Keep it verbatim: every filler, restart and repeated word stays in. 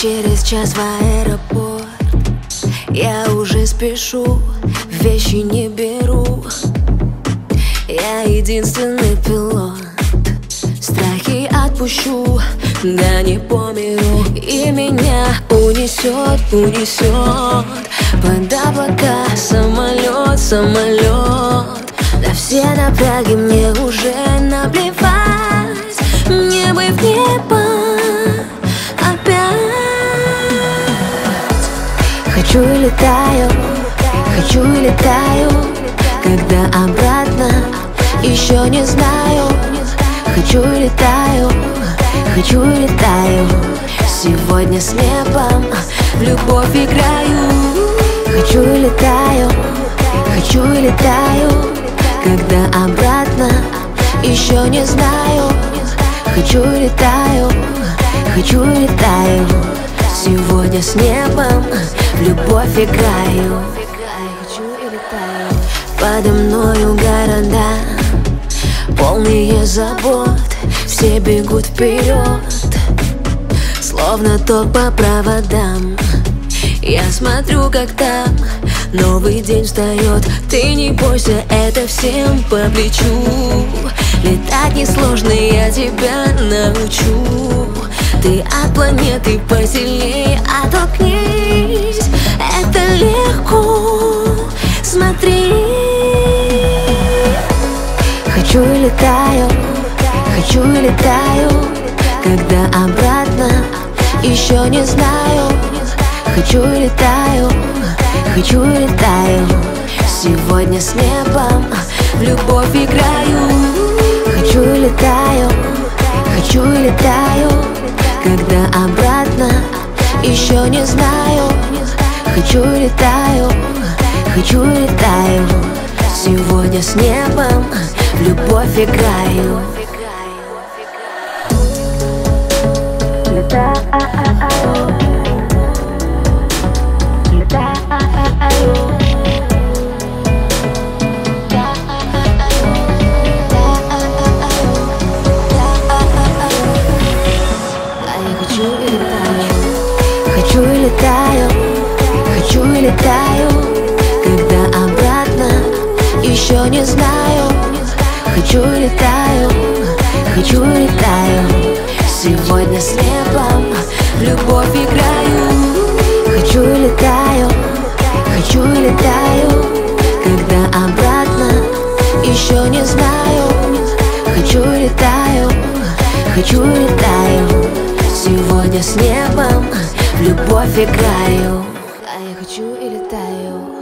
через час в аэропорт. Я уже спешу, вещи не беру. Я единственный пилот. Страхи отпущу, да не по миру. И меня унесет, унесет под облака самолет, самолет. Да все напряги мне уже наплевать. Мне бы в небо опять. Хочу и летаю, хочу и летаю. Когда обратно, еще не знаю. Хочу и летаю, хочу и летаю. Сегодня с небом в любовь играю. Хочу и летаю, хочу и летаю. Когда обратно, еще не знаю. Хочу и летаю, хочу и летаю. Сегодня с небом в любовь играю. Хочу и летаю. Подо мною города, полные забот, все бегут вперед, словно ток по проводам. Я смотрю, как там новый день встает. Ты не бойся, это всем по плечу. Летать несложно, я тебя научу. Ты от планеты посильнее оттолкнись. Это легко, смотри. Хочу и летаю, хочу и летаю. Когда обратно, еще не знаю. Хочу и летаю, хочу и летаю. Сегодня с небом в любовь играю. Хочу и летаю, хочу и летаю. Когда обратно, еще не знаю. Хочу и летаю, хочу и летаю. Сегодня с небом в любовь играю. Летаю, летаю. Хочу и летаю, хочу и летаю. Когда обратно, еще не знаю. Хочу и летаю, хочу и летаю. Сегодня с небом в любовь играю. Хочу и летаю, хочу и летаю. Когда обратно, еще не знаю. Хочу и летаю, хочу и летаю. Сегодня с небом в любовь играю. А я хочу и летаю.